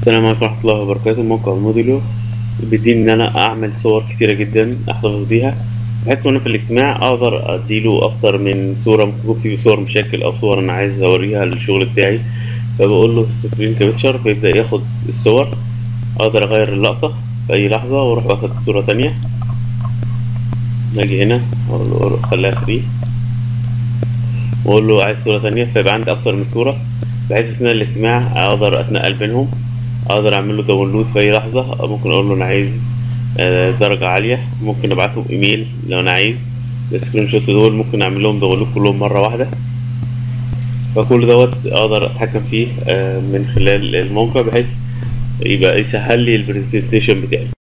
السلام عليكم ورحمة الله وبركاته. موقع موديلو بيديني إن أنا أعمل صور كتيرة جدا أحتفظ بيها، بحيث وأنا في الاجتماع أقدر أديله أكتر من صورة. ممكن يكون فيه صور مشاكل أو صور أنا عايز أوريها للشغل بتاعي، فبقول له سكرين كابتشر بيبدأ ياخد الصور. أقدر أغير اللقطة في أي لحظة وأروح واخد صورة تانية. أجي هنا أقول له خليها فري وأقول له عايز صورة تانية، فيبقى عندي أكتر من صورة، بحيث أثناء الاجتماع أقدر أتنقل بينهم. اقدر اعمل له داونلود في اي لحظه. ممكن اقول له انا عايز درجه عاليه، ممكن ابعته بايميل لو انا عايز. السكرين شوت دول ممكن اعمل لهم داونلود كلهم مره واحده. فكل دوت اقدر اتحكم فيه من خلال الموقع، بحيث يبقى يسهل لي البرزنتيشن بتاعي.